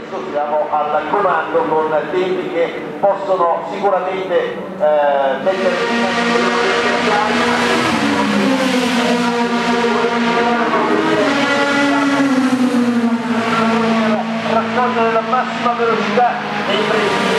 adesso siamo al comando con tempi che possono sicuramente mettere raccogliere la massima velocità nei primi